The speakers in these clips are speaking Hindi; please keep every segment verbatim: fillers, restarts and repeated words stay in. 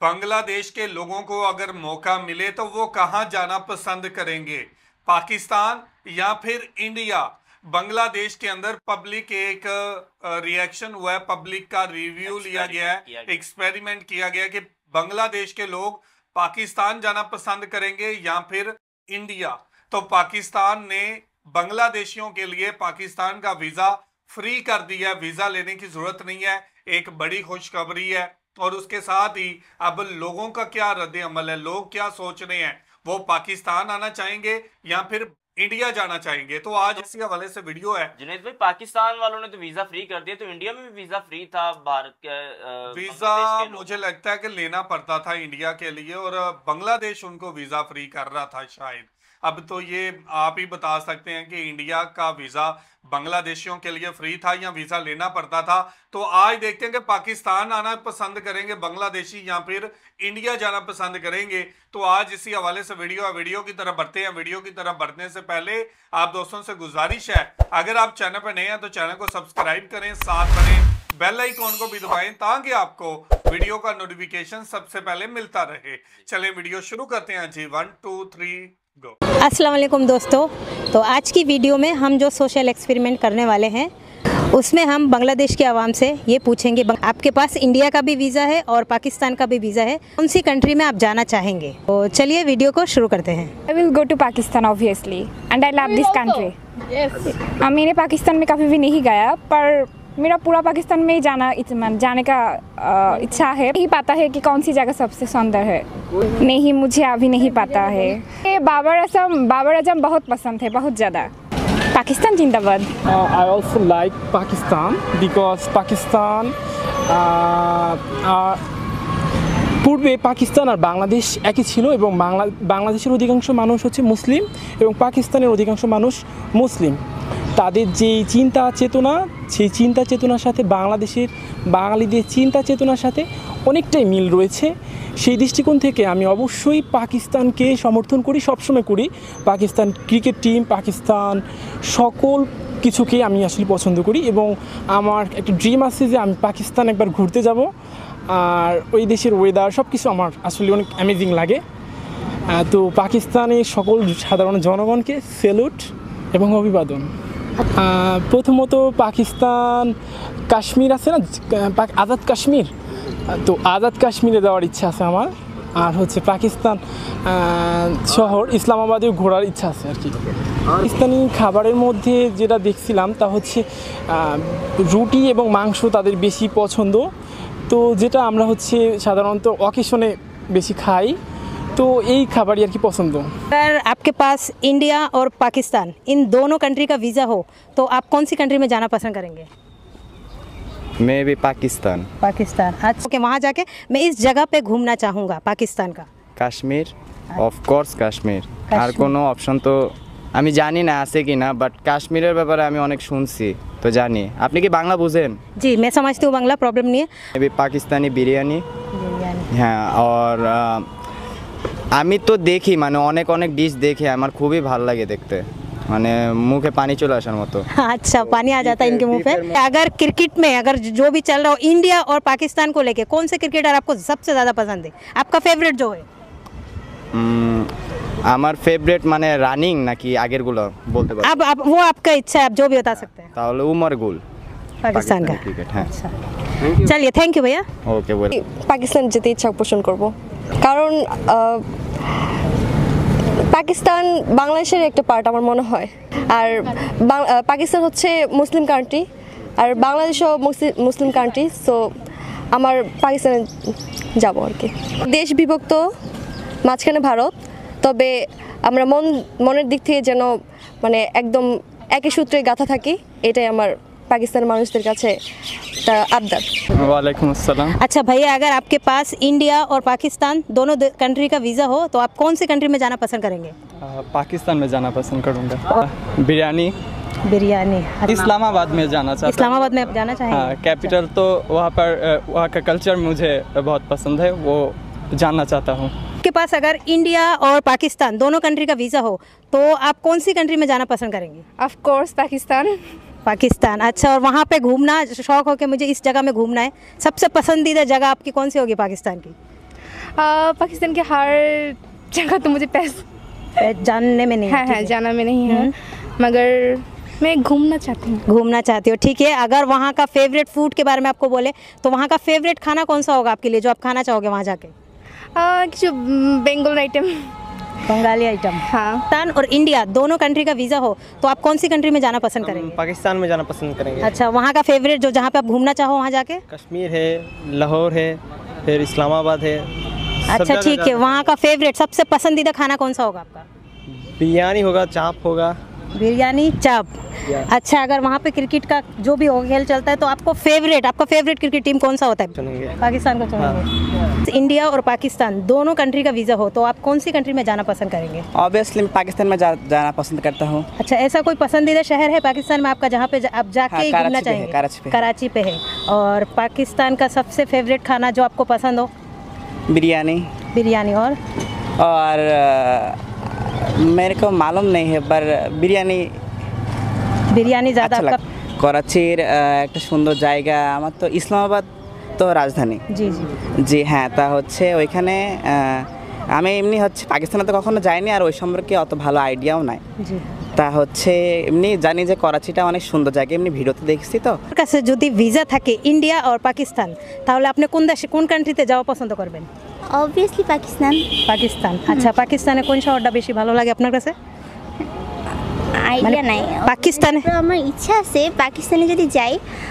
बांग्लादेश के लोगों को अगर मौका मिले तो वो कहाँ जाना पसंद करेंगे, पाकिस्तान या फिर इंडिया। बांग्लादेश के अंदर पब्लिक एक रिएक्शन हुआ है, पब्लिक का रिव्यू लिया गया है, एक्सपेरिमेंट किया गया कि बांग्लादेश के लोग पाकिस्तान जाना पसंद करेंगे या फिर इंडिया। तो पाकिस्तान ने बांग्लादेशियों के लिए पाकिस्तान का वीजा फ्री कर दिया, वीजा लेने की जरूरत नहीं है। एक बड़ी खुशखबरी है। और उसके साथ ही अब लोगों का क्या रद्द अमल है, लोग क्या सोच रहे हैं, वो पाकिस्तान आना चाहेंगे या फिर इंडिया जाना चाहेंगे। तो आज इसी हवाले से वीडियो है। जुनैद भाई, पाकिस्तान वालों ने तो वीजा फ्री कर दिया, तो इंडिया में भी वीजा फ्री था भारत के वीजा मुझे लगता है कि लेना पड़ता था इंडिया के लिए, और बांग्लादेश उनको वीजा फ्री कर रहा था शायद। अब तो ये आप ही बता सकते हैं कि इंडिया का वीजा बांग्लादेशियों के लिए फ्री था या वीजा लेना पड़ता था। तो आज देखते हैं कि पाकिस्तान आना पसंद करेंगे बांग्लादेशी या फिर इंडिया जाना पसंद करेंगे। तो आज इसी हवाले से वीडियो वीडियो की तरफ बढ़ते हैं। वीडियो की तरफ बढ़ने से पहले आप दोस्तों से गुजारिश है, अगर आप चैनल पर नए हैं तो चैनल को सब्सक्राइब करें, साथ बने बेल आइकॉन को भी दबाएं ताकि आपको वीडियो का नोटिफिकेशन सबसे पहले मिलता रहे। चलें वीडियो शुरू करते हैं जी। One two three go. अस्सलाम वालेकुम दोस्तों, तो आज की वीडियो में हम जो सोशल एक्सपेरिमेंट करने वाले हैं उसमें हम बांग्लादेश के आवाम से ये पूछेंगे, आपके पास इंडिया का भी वीज़ा है और पाकिस्तान का भी वीज़ा है, कौन सी कंट्री में आप जाना चाहेंगे। तो चलिए वीडियो को शुरू करते हैं। I will go to Pakistan obviously and I love this country. मैंने पाकिस्तान में कभी भी नहीं गया, पर मेरा पूरा पाकिस्तान में ही जाना जाने का इच्छा है। नहीं पता है कि कौन सी जगह सबसे सुंदर है, नहीं मुझे अभी नहीं पता है। ये बाबर आजम बाबर आजम बहुत पसंद है, बहुत ज़्यादा। पाकिस्तान जिंदाबाद। I also like Pakistan because Pakistan পূর্বে পাকিস্তান আর বাংলাদেশ একই ছিল এবং বাংলা বাংলাদেশের অধিকাংশ মানুষ হচ্ছে মুসলিম এবং পাকিস্তানের অধিকাংশ মানুষ মুসলিম। তাদের যে চিন্তা চেতনা, সেই চিন্তা চেতনার সাথে বাংলাদেশের বাঙালিদের চিন্তা চেতনার সাথে অনেকটাই মিল রয়েছে। সেই দৃষ্টিকোণ থেকে আমি অবশ্যই পাকিস্তানকে সমর্থন করি, সবসময় করি। পাকিস্তান ক্রিকেট টিম, পাকিস্তান সকল কিছুকে আমি আসলে পছন্দ করি এবং আমার একটা ড্রিম আছে যে আমি পাকিস্তান একবার ঘুরতে যাব। আর ওই দেশের ওয়েদার সব কিছু আমার আসলে অনেক অ্যামেজিং লাগে। তো পাকিস্তানের সকল সাধারণ জনগণকে স্যালুট এবং অভিবাদন। প্রথমত পাকিস্তান কাশ্মীর আছে না, আজাদ কাশ্মীর, তো আজাদ কাশ্মীরে যাওয়ার ইচ্ছা আছে আমার। আর হচ্ছে পাকিস্তান শহর ইসলামাবাদেও ঘোরার ইচ্ছা আছে আর কি। পাকিস্তানি খাবারের মধ্যে যেটা দেখছিলাম তা হচ্ছে রুটি এবং মাংস তাদের বেশি পছন্দ, তো যেটা আমরা হচ্ছে সাধারণত অকেশনে বেশি খাই, तो यही खबर यार की पसंद हो। अगर आपके पास इंडिया और पाकिस्तान इन दोनों कंट्री का वीज़ा हो तो आप कौन सी कंट्री में जाना पसंद करेंगे। मैं भी पाकिस्तान। पाकिस्तान, अच्छा ओके। वहाँ जाके मैं इस जगह पे घूमना चाहूँगा पाकिस्तान का। কাশ্মীর, অফকোর্স কাশ্মীর। আর কোনো অপশন তো আমি জানি না আছে কি না, বাট কাশ্মীরের ব্যাপারে আমি অনেক শুনছি, তো জানি। আপনি কি বাংলা বুঝেন? जी मैं समझती हूँ बांग्ला, प्रॉब्लम नहीं है। अभी पाकिस्तानी बिरयानी, हाँ। और আমি তো দেখি মানে অনেক অনেক ডিশ দেখি, আমার খুবই ভালো লাগে দেখতে, মানে মুখে পানি চলে আসার মতো। अच्छा पानी आ जाता है इनके मुंह पे। अगर क्रिकेट में अगर जो भी चल रहा हो इंडिया और पाकिस्तान को लेके, कौन से क्रिकेटर आपको सबसे ज़्यादा पसंद है, आपका फेवरेट जो है। আমার ফেভারিট মানে রানিং নাকি আগেরগুলো বলতে পারবো? अब आप वो आपका इच्छा है, आप जो भी बता सकते हैं। তাহলে উমর গুল, पाकिस्तान का ক্রিকেট। হ্যাঁ, चलिए थैंक यू भैया। ওকে বল। পাকিস্তান যেতে ইচ্ছা পোষণ করব, কারণ পাকিস্তান বাংলাদেশের একটা পার্ট আমার মনে হয়। আর পাকিস্তান হচ্ছে মুসলিম কান্ট্রি আর বাংলাদেশও মুসলিম কান্ট্রি, সো আমার পাকিস্তানে যাব আর কি। দেশ বিভক্ত, মাঝখানে ভারত, তবে আমরা মন মনের দিক থেকে যেন মানে একদম একই সূত্রে গাঁথা থাকি, এটাই আমার पाकिस्तानी মানুষদের কাছে আবদার। वालेकुम अस्सलाम। अच्छा भैया, अगर आपके पास इंडिया और पाकिस्तान दोनों कंट्री का वीज़ा हो तो आप कौन सी कंट्री में जाना पसंद करेंगे। पाकिस्तान में जाना पसंद करूँगा। बिरयानी बिरयानी इस्लामाबाद में जाना चाहता हूँ। इस्लामाबाद में आप जाना चाहेंगे। हाँ, कैपिटल तो वहाँ पर वहाँ का कल्चर मुझे बहुत पसंद है, वो जानना चाहता हूँ। आपके पास अगर इंडिया और पाकिस्तान दोनों कंट्री का वीज़ा हो तो आप कौन सी कंट्री में जाना पसंद करेंगे। Of course Pakistan. पाकिस्तान, अच्छा। और वहाँ पे घूमना शौक हो कि मुझे इस जगह में घूमना है, सबसे पसंदीदा जगह आपकी कौन सी होगी पाकिस्तान की। आ, पाकिस्तान के हर जगह तो मुझे पैस जानने में नहीं है, हाँ ठीक हाँ है। जाना में नहीं है, मगर मैं घूमना चाहती हूँ। घूमना चाहती हो, ठीक है। अगर वहाँ का फेवरेट फूड के बारे में आपको बोले तो वहाँ का फेवरेट खाना कौन सा होगा आपके लिए, जो आप खाना चाहोगे वहाँ जाके? आ, जो बेंगल आइटम, बंगाली आइटम। हाँ। पाकिस्तान और इंडिया दोनों कंट्री का वीज़ा हो तो आप कौन सी कंट्री में जाना पसंद करेंगे? पाकिस्तान में जाना पसंद करेंगे। अच्छा, वहाँ का फेवरेट जो जहाँ पे आप घूमना चाहो वहाँ जाके? कश्मीर है, लाहौर है, फिर इस्लामाबाद है। सब अच्छा जगह ठीक है, जाना- वहाँ का फेवरेट सबसे पसंदीदा खाना कौन सा होगा आपका? बिरयानी होगा, चाप होगा। बिरयानी, चाप। अच्छा, अगर वहाँ पे क्रिकेट का जो भी हो खेल चलता है तो आपको फेवरेट आपका फेवरेट क्रिकेट टीम कौन सा होता है? चुनेंगे पाकिस्तान को चुनेंगे। इंडिया और पाकिस्तान दोनों कंट्री का वीज़ा हो तो आप कौन सी कंट्री में जाना पसंद करेंगे? ऑब्वियसली मैं पाकिस्तान में जा, जाना पसंद करता हूँ। अच्छा, ऐसा कोई पसंदीदा शहर है पाकिस्तान में आपका जहाँ पे जा, आप जाके हाँ, ही कराची घूमना पे है, चाहेंगे? कराची पे है। कराची पे है। और पाकिस्तान का सबसे फेवरेट खाना जो आपको पसंद हो? बिरयानी। बिरयानी। और और अ, मेरे को मालूम नहीं है पर बिरयानी বিরিয়ানি ज़्यादा अच्छा आपका? लगा। कराचीर একটা সুন্দর জায়গা আমার তো ইসলামাবাদ তো রাজধানী। জি জি জি হ্যাঁ, তা হচ্ছে ওইখানে আহ, আমি এমনি হচ্ছে পাকিস্তানে তো কখনো যাইনি আর ওই সম্পর্কে অত ভালো আইডিয়াও নাই। জি। তা হচ্ছে এমনি জানি যে করাচিটা অনেক সুন্দর জায়গা, এমনি ভিডিওতে দেখছি তো। আপনার কাছে যদি ভিসা থাকে ইন্ডিয়া আর পাকিস্তান তাহলে আপনি কোন দেশে কোন কান্ট্রিতে যাওয়া পছন্দ করবেন? অবভিয়াসলি পাকিস্তান। পাকিস্তান। আচ্ছা, পাকিস্তানে কোন শহরটা বেশি ভালো লাগে আপনার কাছে? আইডিয়া নাই। পাকিস্তানে আমার ইচ্ছা আছে পাকিস্তানে যদি যাই,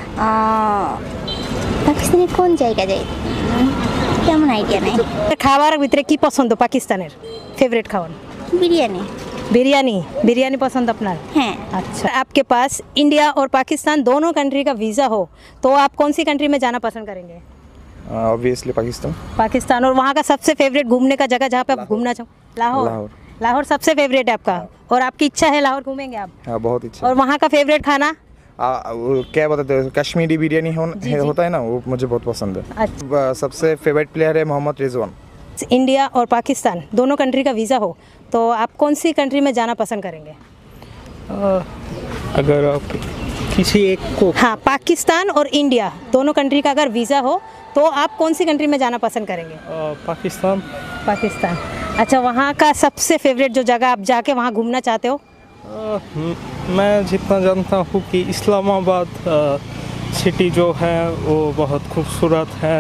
পাকিস্তানে কোন জায়গা যাই তেমন আইডিয়া নাই। খাবারের ভিতরে কি পছন্দ পাকিস্তানের फेवरेट খাবার? বিরিয়ানি। बिरयानी। बिरयानी पसंद अपना? হ্যাঁ। अच्छा, आपके पास इंडिया और पाकिस्तान दोनों कंट्री का वीज़ा हो तो आप कौन सी कंट्री में जाना पसंद करेंगे? ऑब्वियसली पाकिस्तान। पाकिस्तान। और वहाँ का सबसे फेवरेट घूमने का जगह जहाँ पे आप घूमना चाहो? लाहौर। लाहौर। लाहौर सबसे फेवरेट है आपका? और आपकी इच्छा है लाहौर घूमेंगे आप? हाँ, बहुत इच्छा। और वहाँ का फेवरेट खाना? आ, वो क्या बताते हैं, कश्मीरी बिरयानी हो, है, होता है ना, वो मुझे बहुत पसंद है। अच्छा। सबसे फेवरेट प्लेयर है मोहम्मद रिजवान। इंडिया और पाकिस्तान दोनों कंट्री का वीज़ा हो तो आप कौन सी कंट्री में जाना पसंद करेंगे? अगर आप किसी एक को, हाँ, पाकिस्तान और इंडिया दोनों कंट्री का अगर वीज़ा हो तो आप कौन सी कंट्री में जाना पसंद करेंगे? पाकिस्तान। पाकिस्तान। अच्छा, वहाँ का सबसे फेवरेट जो जगह आप जाके वहाँ घूमना चाहते हो? आ, मैं जितना जानता हूँ कि इस्लामाबाद सिटी जो है वो बहुत खूबसूरत है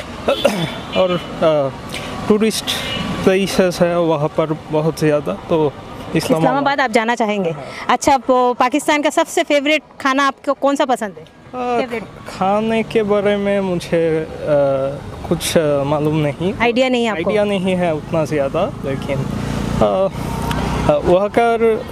और टूरिस्ट प्लेसेस है वहाँ पर बहुत ज़्यादा, तो इस्लामाबाद इस्लामाबाद आप जाना चाहेंगे। अच्छा, वो पाकिस्तान का सबसे फेवरेट खाना आपको कौन सा पसंद है? आ, खाने के बारे में मुझे आ, कुछ मालूम नहीं, आइडिया नहीं है आपको? आइडिया नहीं है उतना ज़्यादा, लेकिन आ, वहाँ का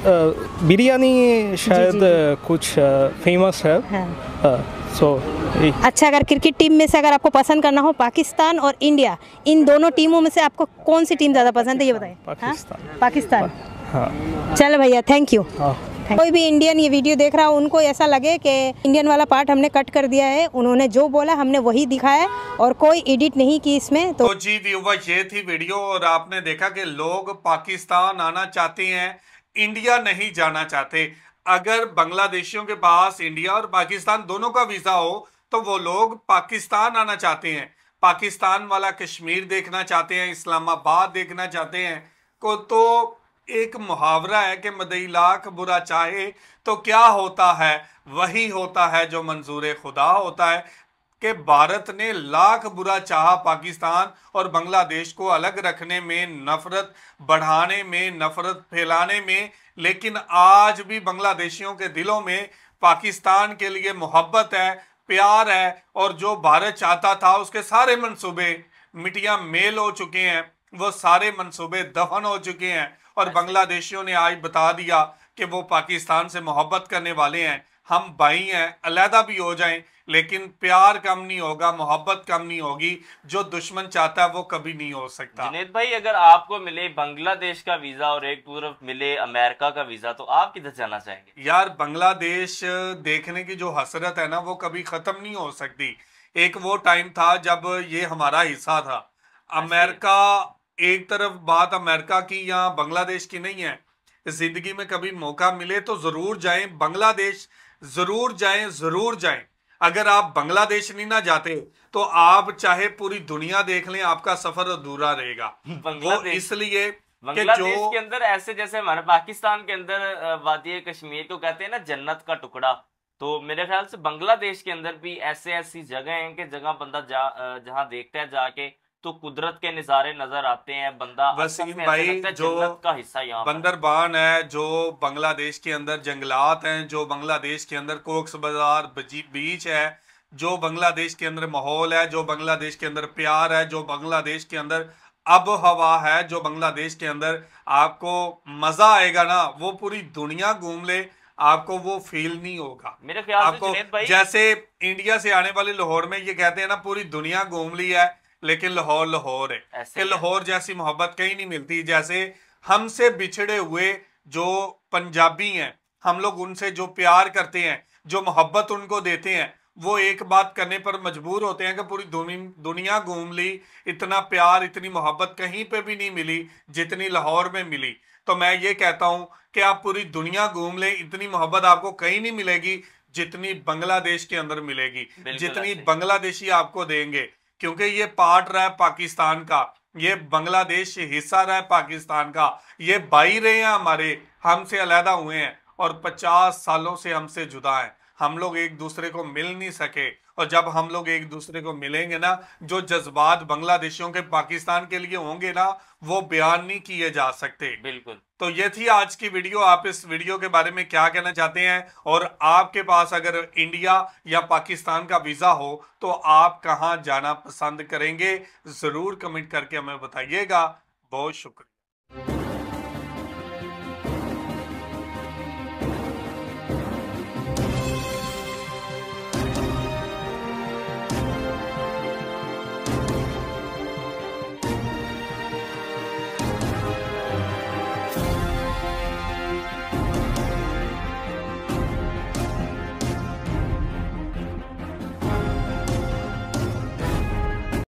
बिरयानी शायद कुछ फेमस है। हाँ। सो अच्छा, अगर क्रिकेट टीम में से अगर आपको पसंद करना हो पाकिस्तान और इंडिया, इन दोनों टीमों में से आपको कौन सी टीम ज़्यादा पसंद है ये बताएं? पाकिस्तान। हाँ? पाकिस्तान। हाँ। चलो भैया, थैंक यू। हाँ। कोई भी इंडियन ये वीडियो देख रहा हो उनको ऐसा लगे कि इंडियन वाला पार्ट हमने कट कर दिया है, उन्होंने जो बोला हमने वही दिखाया और कोई एडिट नहीं की इसमें। तो, तो जी व्यूवर, ये थी वीडियो और आपने देखा कि लोग पाकिस्तान आना चाहते हैं, इंडिया नहीं जाना चाहते। अगर बांग्लादेशियों के पास इंडिया और पाकिस्तान दोनों का वीज़ा हो तो वो लोग पाकिस्तान आना चाहते हैं, पाकिस्तान वाला कश्मीर देखना चाहते हैं, इस्लामाबाद देखना चाहते हैं। को तो एक मुहावरा है कि मदई लाख बुरा चाहे तो क्या होता है, वही होता है जो मंजूर खुदा होता है। कि भारत ने लाख बुरा चाहा पाकिस्तान और बांग्लादेश को अलग रखने में, नफरत बढ़ाने में, नफरत फैलाने में, लेकिन आज भी बांग्लादेशियों के दिलों में पाकिस्तान के लिए मोहब्बत है, प्यार है और जो भारत चाहता था उसके सारे मंसूबे मिटियां मेल हो चुके हैं, वो सारे मंसूबे दफन हो चुके हैं और बांग्लादेशियों ने आज बता दिया कि वो पाकिस्तान से मोहब्बत करने वाले हैं। हम भाई हैं, अलहदा भी हो जाएं लेकिन प्यार कम नहीं होगा, मोहब्बत कम नहीं होगी। जो दुश्मन चाहता है वो कभी नहीं हो सकता। जुनेद भाई, अगर आपको मिले बांग्लादेश का वीजा और एक तरफ मिले अमेरिका का वीजा तो आप किधर जाना चाहेंगे? यार, बांग्लादेश देखने की जो हसरत है ना वो कभी खत्म नहीं हो सकती। एक वो टाइम था जब ये हमारा हिस्सा था। अमेरिका, एक तरफ बात अमेरिका की या बांग्लादेश की नहीं है। जिंदगी में कभी मौका मिले तो जरूर जाएं, बांग्लादेश जरूर जाएं, जरूर जाएं। अगर आप बांग्लादेश नहीं ना जाते तो आप चाहे पूरी दुनिया देख लें, आपका सफर अधूरा रहेगा। वो इसलिए बांग्लादेश के अंदर ऐसे जैसे हमारे पाकिस्तान के अंदर वादी कश्मीर को कहते हैं ना जन्नत का टुकड़ा, तो मेरे ख्याल से बांग्लादेश के अंदर भी ऐसे ऐसी जगह हैं कि जगह बंदा जा जहां देखता है जाके तो कुदरत के नज़ारे नजर आते हैं। बंदा वसीम भाई जो का हिस्सा यहाँ बंदरबान है, जो बांग्लादेश के अंदर जंगलात हैं, जो बांग्लादेश के अंदर कोक्स बाजार बीच है, जो बांग्लादेश के अंदर माहौल है, जो बांग्लादेश के अंदर प्यार है, जो बांग्लादेश के अंदर अब हवा है, जो बांग्लादेश के अंदर आपको मजा आएगा ना, वो पूरी दुनिया घूम ले आपको वो फील नहीं होगा। मेरे ख्याल आपको से भाई जैसे इंडिया से आने वाले लाहौर में ये कहते हैं ना पूरी दुनिया घूम ली है लेकिन लाहौर लाहौर है कि लाहौर जैसी मोहब्बत कहीं नहीं मिलती। जैसे हमसे बिछड़े हुए जो पंजाबी हैं, हम लोग उनसे जो प्यार करते हैं, जो मोहब्बत उनको देते हैं, वो एक बात करने पर मजबूर होते हैं कि पूरी दुनिया घूम ली, इतना प्यार इतनी मोहब्बत कहीं पे भी नहीं मिली जितनी लाहौर में मिली। तो मैं ये कहता हूं कि आप पूरी दुनिया घूम ले, इतनी मोहब्बत आपको कहीं नहीं मिलेगी जितनी बांग्लादेश के अंदर मिलेगी, जितनी बांग्लादेशी आपको देंगे, क्योंकि ये पार्ट रहा है पाकिस्तान का, ये बांग्लादेश हिस्सा रहा है पाकिस्तान का, ये भाई रहे हैं हमारे, हमसे अलहदा हुए हैं और पचास सालों से हमसे जुदा हैं। हम लोग एक दूसरे को मिल नहीं सके और जब हम लोग एक दूसरे को मिलेंगे ना, जो जज्बात बांग्लादेशियों के पाकिस्तान के लिए होंगे ना, वो बयान नहीं किए जा सकते। बिल्कुल। तो ये थी आज की वीडियो। आप इस वीडियो के बारे में क्या कहना चाहते हैं, और आपके पास अगर इंडिया या पाकिस्तान का वीजा हो तो आप कहां जाना पसंद करेंगे, जरूर कमेंट करके हमें बताइएगा। बहुत शुक्रिया।